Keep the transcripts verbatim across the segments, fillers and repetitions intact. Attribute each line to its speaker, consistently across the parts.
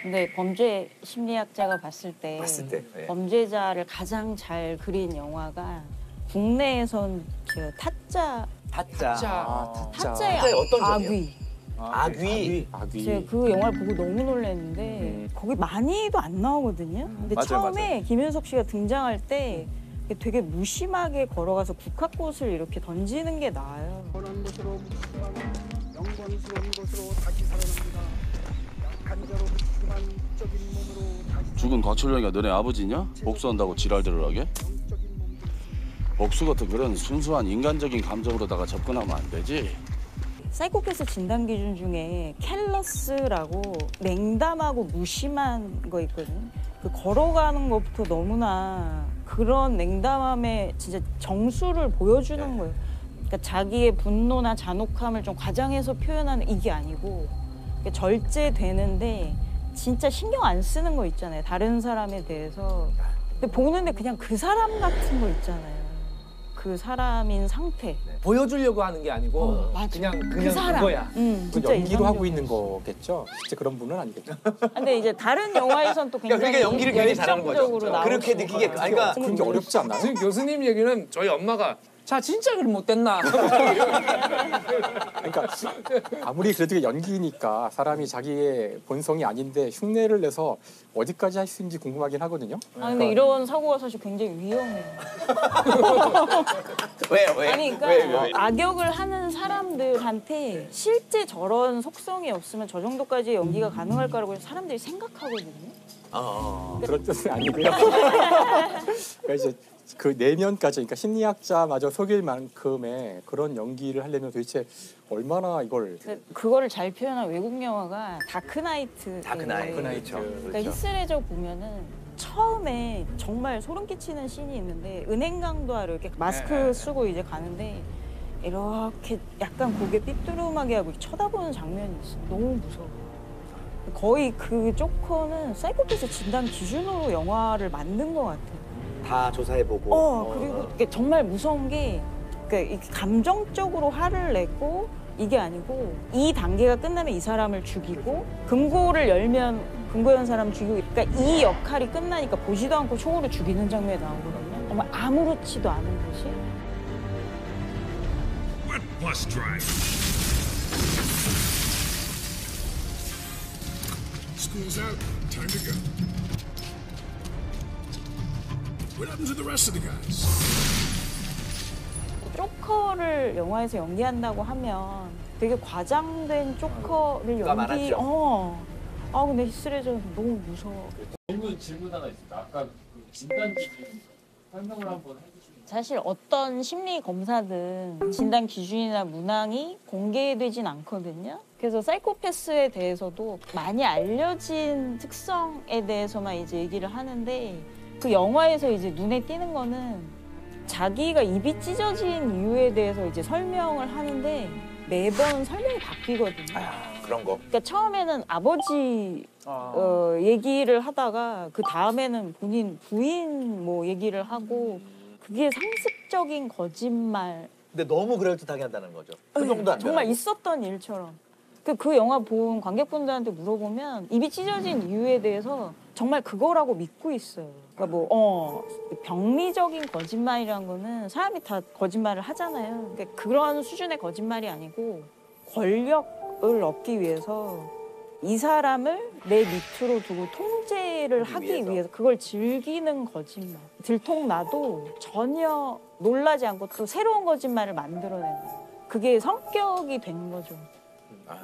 Speaker 1: 근데 범죄 심리학자가 봤을 때,
Speaker 2: 봤을 때 네.
Speaker 1: 범죄자를 가장 잘 그린 영화가 국내에선 그 타짜.
Speaker 2: 타짜.
Speaker 3: 아, 타짜.
Speaker 1: 타짜의
Speaker 2: 타짜의 어떤
Speaker 1: 악귀.
Speaker 2: 점이에요?
Speaker 3: 아,
Speaker 2: 악귀.
Speaker 3: 악귀.
Speaker 1: 제가 그 영화를 보고 너무 놀랐는데
Speaker 3: 음.
Speaker 1: 거기 많이도 안 나오거든요. 근데
Speaker 3: 맞아요,
Speaker 1: 처음에
Speaker 3: 맞아요.
Speaker 1: 김윤석 씨가 등장할 때 되게 무심하게 걸어가서 국화꽃을 이렇게 던지는 게 나아요.
Speaker 4: 선한 것으로 무심한 영광스러운 것으로 다시 살아납니다. 약한 자로 무심한 적인 몸으로 다시
Speaker 5: 죽은 과철령이가 너네 아버지냐? 복수한다고 지랄들을 하게?
Speaker 4: 영적인 몸
Speaker 5: 복수 같은 그런 순수한 인간적인 감정으로다가 접근하면 안 되지.
Speaker 1: 사이코패스 진단 기준 중에 캘러스라고 냉담하고 무심한 거 있거든요. 그 걸어가는 것부터 너무나 그런 냉담함에 진짜 정수를 보여주는 거예요. 그러니까 자기의 분노나 잔혹함을 좀 과장해서 표현하는 이게 아니고 그러니까 절제되는데 진짜 신경 안 쓰는 거 있잖아요. 다른 사람에 대해서. 근데 보는데 그냥 그 사람 같은 거 있잖아요. 그 사람인 상태.
Speaker 6: 보여주려고 하는 게 아니고
Speaker 1: 어, 맞아.
Speaker 6: 그냥 그냥
Speaker 1: 그 사람.
Speaker 6: 그거야.
Speaker 1: 응,
Speaker 3: 그
Speaker 1: 진짜
Speaker 3: 연기로 하고
Speaker 1: 인상적이야.
Speaker 3: 있는 거겠죠? 실제 그런 분은 아니겠죠?
Speaker 1: 근데 이제 다른 영화에선 또 굉장히
Speaker 2: 그러니까 연기를 굉장히 잘하는 거죠.
Speaker 1: 열정적으로 나올
Speaker 2: 그렇게
Speaker 1: 수가
Speaker 2: 느끼게.
Speaker 1: 있어요.
Speaker 2: 아니, 그러니까
Speaker 3: 그런 게 어렵지 않나요?
Speaker 6: 지금 교수님 얘기는 저희 엄마가 자 진짜 그럼 못됐나?
Speaker 3: 그러니까 아무리 그래도 연기니까 사람이 자기의 본성이 아닌데 흉내를 내서 어디까지 할 수 있는지 궁금하긴 하거든요.
Speaker 1: 아 근데 이런 사고가 사실 굉장히 위험해요.
Speaker 2: 왜 왜?
Speaker 1: 아니 그러니까
Speaker 2: 왜, 왜, 왜?
Speaker 1: 악역을 하는 사람들한테 실제 저런 속성이 없으면 저 정도까지 연기가 가능할 거라고 사람들이 생각하거든요.
Speaker 2: 어, 어.
Speaker 3: 그런 뜻은 아니고요. 그러니까 이제 그 내면까지, 그러니까 심리학자마저 속일 만큼의 그런 연기를 하려면 도대체 얼마나 이걸
Speaker 1: 근데 그거를 잘 표현한 외국 영화가 다크나이트.
Speaker 2: 다크나이트.
Speaker 3: 그나이죠.
Speaker 1: 그러니까 히스레저 보면은 처음에 정말 소름 끼치는 씬이 있는데 은행강도하러 이렇게 마스크 쓰고 이제 가는데 이렇게 약간 고개 삐뚤음하게 하고 쳐다보는 장면이 있어. 너무 무서워. 거의 그 조커는 사이코패스 진단 기준으로 영화를 만든 것 같아.
Speaker 2: 다 조사해보고.
Speaker 1: 어 그리고 이게 정말 무서운 게 그러니까 이렇게 감정적으로 화를 내고 이게 아니고 이 단계가 끝나면 이 사람을 죽이고 금고를 열면 금고 연 사람 죽이고 그러니까 이 역할이 끝나니까 보지도 않고 총으로 죽이는 장면이 나오거든요. 정말 아무렇지도 않은 것이.
Speaker 7: What bus driver? School's out. Time to go. What happened to the rest of the guys?
Speaker 1: 조커를 영화에서 연기한다고 하면 되게 과장된 조커를
Speaker 2: 가
Speaker 1: 연기.
Speaker 2: 많았죠.
Speaker 1: 어. 아 근데 히스레저는 너무 무서워.
Speaker 8: 질문 질문 하나 있습니다. 아까 그 진단 기준 설명을 한번 해주시면.
Speaker 1: 사실 어떤 심리 검사든 진단 기준이나 문항이 공개되진 않거든요. 그래서 사이코패스에 대해서도 많이 알려진 특성에 대해서만 이제 얘기를 하는데 그 영화에서 이제 눈에 띄는 거는 자기가 입이 찢어진 이유에 대해서 이제 설명을 하는데 매번 설명이 바뀌거든요.
Speaker 2: 아, 그런 거.
Speaker 1: 그러니까 처음에는 아버지 어, 얘기를 하다가 그 다음에는 본인 부인 뭐 얘기를 하고 그게 상습적인 거짓말.
Speaker 2: 근데 너무 그럴듯하게 한다는 거죠. 그 정도 안
Speaker 1: 정말
Speaker 2: 되나?
Speaker 1: 있었던 일처럼. 그, 그 영화 본 관객분들한테 물어보면 입이 찢어진 이유에 대해서 정말 그거라고 믿고 있어요. 그러니까 뭐 어, 병리적인 거짓말이란 거는 사람이 다 거짓말을 하잖아요. 그러니까 그런 수준의 거짓말이 아니고 권력을 얻기 위해서 이 사람을 내 밑으로 두고 통제를 하기
Speaker 2: 위해서.
Speaker 1: 위해서 그걸 즐기는 거짓말. 들통나도 전혀 놀라지 않고 또 새로운 거짓말을 만들어내는 거예요. 그게 성격이 된 거죠.
Speaker 2: 아,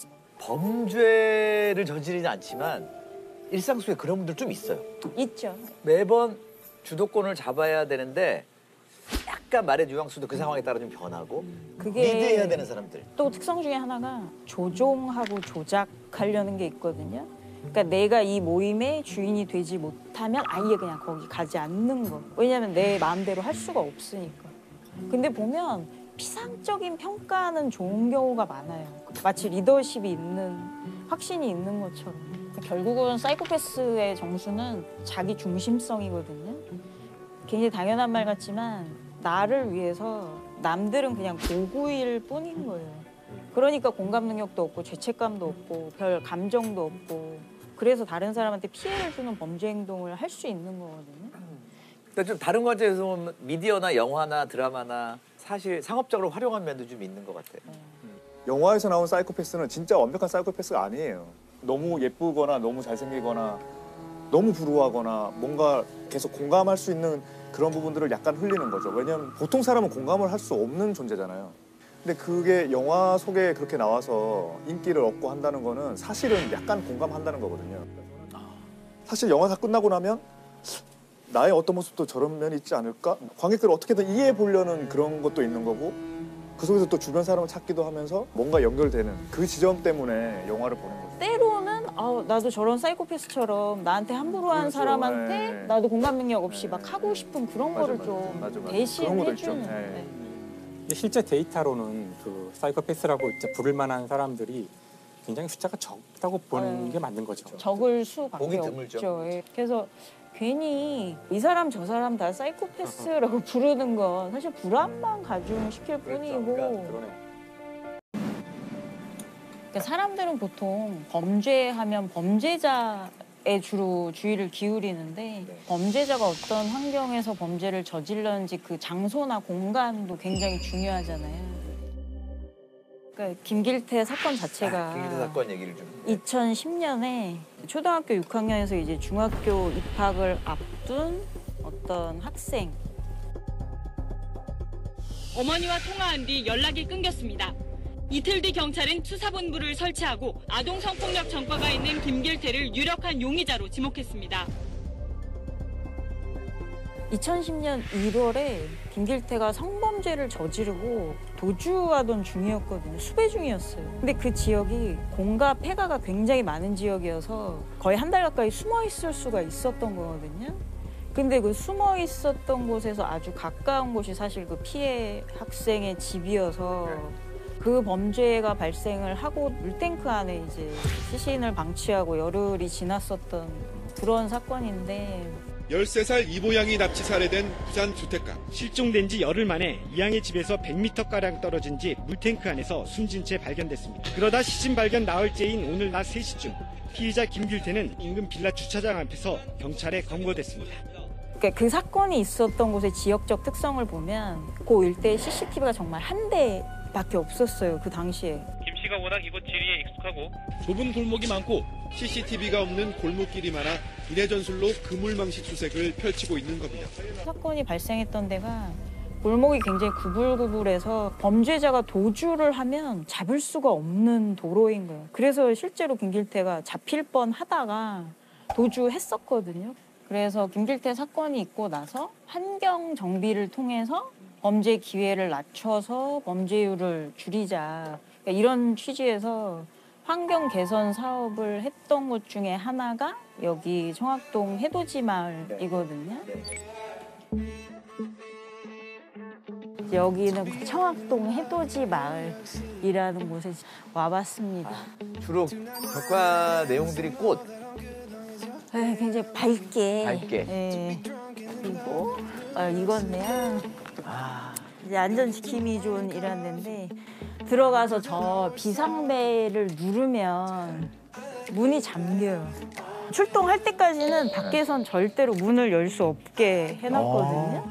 Speaker 2: 범죄를 저지르지 않지만 일상 속에 그런 분들 좀 있어요.
Speaker 1: 있죠.
Speaker 2: 매번 주도권을 잡아야 되는데 약간 말의 뉘앙스도 그 상황에 따라 좀 변하고
Speaker 1: 그게
Speaker 2: 리드해야 되는 사람들.
Speaker 1: 또 특성 중에 하나가 조종하고 조작하려는 게 있거든요. 그러니까 내가 이 모임의 주인이 되지 못하면 아예 그냥 거기 가지 않는 거. 왜냐하면 내 마음대로 할 수가 없으니까. 근데 보면 피상적인 평가는 좋은 경우가 많아요. 마치 리더십이 있는, 확신이 있는 것처럼. 결국은 사이코패스의 정수는 자기 중심성이거든요. 굉장히 당연한 말 같지만 나를 위해서 남들은 그냥 도구일 뿐인 거예요. 그러니까 공감 능력도 없고 죄책감도 없고 별 감정도 없고 그래서 다른 사람한테 피해를 주는 범죄 행동을 할 수 있는 거거든요.
Speaker 2: 근데 좀 다른 관점에서 보면 미디어나 영화나 드라마나 사실 상업적으로 활용한 면도 좀 있는 것 같아요.
Speaker 9: 영화에서 나온 사이코패스는 진짜 완벽한 사이코패스가 아니에요. 너무 예쁘거나 너무 잘생기거나 너무 불우하거나 뭔가 계속 공감할 수 있는 그런 부분들을 약간 흘리는 거죠. 왜냐하면 보통 사람은 공감을 할 수 없는 존재잖아요. 근데 그게 영화 속에 그렇게 나와서 인기를 얻고 한다는 거는 사실은 약간 공감한다는 거거든요. 사실 영화 다 끝나고 나면 나의 어떤 모습도 저런 면이 있지 않을까? 관객들을 어떻게든 이해해 보려는 그런 것도 있는 거고 그 속에서 또 주변 사람을 찾기도 하면서 뭔가 연결되는 그 지점 때문에 영화를 보는 거죠.
Speaker 1: 때로는 아, 나도 저런 사이코패스처럼 나한테 함부로 한
Speaker 9: 그렇죠.
Speaker 1: 사람한테
Speaker 9: 네.
Speaker 1: 나도 공감 능력 없이
Speaker 9: 네.
Speaker 1: 막 하고 싶은 그런
Speaker 9: 맞아,
Speaker 1: 거를
Speaker 9: 맞아.
Speaker 1: 좀
Speaker 9: 맞아, 맞아.
Speaker 1: 대신
Speaker 9: 그런 것도 있죠.
Speaker 1: 해주는.
Speaker 9: 네.
Speaker 1: 네.
Speaker 3: 근데 실제 데이터로는 그 사이코패스라고 이제 부를 만한 사람들이 굉장히 숫자가 적다고 보는
Speaker 1: 네.
Speaker 3: 게 맞는 거죠.
Speaker 1: 적을 수밖에
Speaker 2: 보기 드물죠.
Speaker 1: 없죠. 예. 그래서 괜히 이 사람 저 사람 다 사이코패스라고 부르는 건 사실 불안만 가중시킬 뿐이고
Speaker 2: 그러니까
Speaker 3: 그러네.
Speaker 1: 그러니까 사람들은 보통 범죄하면 범죄자에 주로 주의를 기울이는데
Speaker 2: 네.
Speaker 1: 범죄자가 어떤 환경에서 범죄를 저질렀는지 그 장소나 공간도 굉장히 중요하잖아요. 그러니까 김길태 사건 자체가
Speaker 2: 아, 김길태 사건 얘기를 좀.
Speaker 1: 이천십 년에 초등학교 육 학년에서 이제 중학교 입학을 앞둔 어떤 학생.
Speaker 10: 어머니와 통화한 뒤 연락이 끊겼습니다. 이틀 뒤 경찰은 수사본부를 설치하고 아동성폭력 전과가 있는 김길태를 유력한 용의자로 지목했습니다.
Speaker 1: 이천십 년 일월에 김길태가 성범죄를 저지르고 도주하던 중이었거든요. 수배 중이었어요. 근데 그 지역이 공가 폐가가 굉장히 많은 지역이어서 거의 한 달 가까이 숨어 있을 수가 있었던 거거든요. 근데 그 숨어 있었던 곳에서 아주 가까운 곳이 사실 그 피해 학생의 집이어서 그 범죄가 발생을 하고 물탱크 안에 이제 시신을 방치하고 열흘이 지났었던 그런 사건인데
Speaker 11: 열세 살 이보 양이 납치 살해된 부산 주택가.
Speaker 12: 실종된 지 열흘 만에 이 양의 집에서 백 미터가량 떨어진 지 물탱크 안에서 숨진 채 발견됐습니다. 그러다 시신 발견 나흘째인 오늘 낮 세 시쯤 피의자 김길태는 인근 빌라 주차장 앞에서 경찰에 검거됐습니다.
Speaker 1: 그러니까 그 사건이 있었던 곳의 지역적 특성을 보면 그 일대에 씨씨티비가 정말 한 대밖에 없었어요. 그 당시에.
Speaker 12: 김 씨가 워낙 이곳 지리에 익숙하고
Speaker 11: 좁은 골목이 많고 씨씨티비가 없는 골목길이 많아 이례전술로 그물망시 수색을 펼치고 있는 겁니다.
Speaker 1: 사건이 발생했던 데가 골목이 굉장히 구불구불해서 범죄자가 도주를 하면 잡을 수가 없는 도로인 거예요. 그래서 실제로 김길태가 잡힐 뻔하다가 도주했었거든요. 그래서 김길태 사건이 있고 나서 환경 정비를 통해서 범죄 기회를 낮춰서 범죄율을 줄이자. 그러니까 이런 취지에서 환경 개선 사업을 했던 곳 중에 하나가 여기 청학동 해돋이 마을이거든요. 여기는 청학동 해돋이 마을이라는 곳에 와봤습니다.
Speaker 2: 주로 벽화 내용들이 꽃.
Speaker 1: 네, 굉장히 밝게.
Speaker 2: 밝게.
Speaker 1: 네. 그리고 아, 이건데요.
Speaker 2: 아.
Speaker 1: 이제 안전지킴이 존이라는 데인데 들어가서 저 비상벨을 누르면 문이 잠겨요. 출동할 때까지는 밖에선 절대로 문을 열 수 없게 해놨거든요.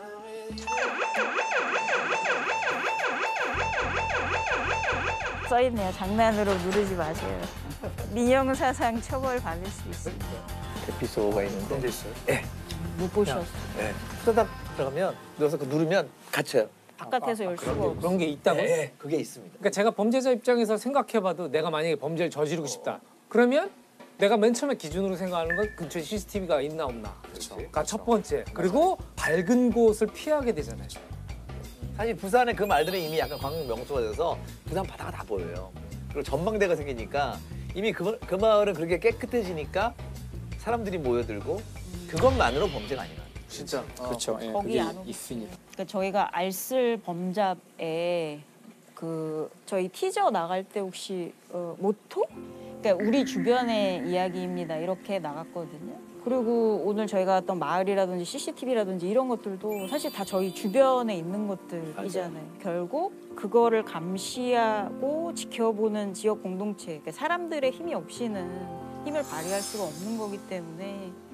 Speaker 1: 써있네요. 장난으로 누르지 마세요. 민형사상 처벌 받을 수 있습니다.
Speaker 2: 에피소드가 있는데. 있어요? 예.
Speaker 1: 못 보셨어요.
Speaker 2: 예. 후다닥 들어가면 누워서 그 누르면 갇혀요.
Speaker 1: 바깥에서 열 수가 없어요.
Speaker 6: 그런 게 있다고요?
Speaker 2: 예, 예, 그게 있습니다.
Speaker 6: 그러니까 제가 범죄자 입장에서 생각해봐도 내가 만약에 범죄를 저지르고 싶다. 그러면 내가 맨 처음에 기준으로 생각하는 건 근처에 씨씨티비가 있나 없나. 그렇죠. 그러니까 첫 번째. 그리고 밝은 곳을 피하게 되잖아요.
Speaker 2: 사실 부산의 그 말들은 이미 약간 관광 명소가 돼서 부산 바다가 다 보여요. 그리고 전망대가 생기니까 이미 그, 그 마을은 그렇게 깨끗해지니까 사람들이 모여들고 그것만으로 범죄가 아니라.
Speaker 3: 진짜. 그렇죠. 예,
Speaker 1: 거기
Speaker 3: 그게
Speaker 1: 안 오고.
Speaker 3: 있으니까.
Speaker 1: 그러니까 저희가 알쓸 범잡에 그 저희 티저 나갈 때 혹시 어, 모토? 그러니까 우리 주변의 이야기입니다. 이렇게 나갔거든요. 그리고 오늘 저희가 왔던 마을이라든지 씨씨티비라든지 이런 것들도 사실 다 저희 주변에 있는 것들이잖아요. 맞아요. 결국 그거를 감시하고 지켜보는 지역 공동체, 그러니까 사람들의 힘이 없이는 힘을 발휘할 수가 없는 거기 때문에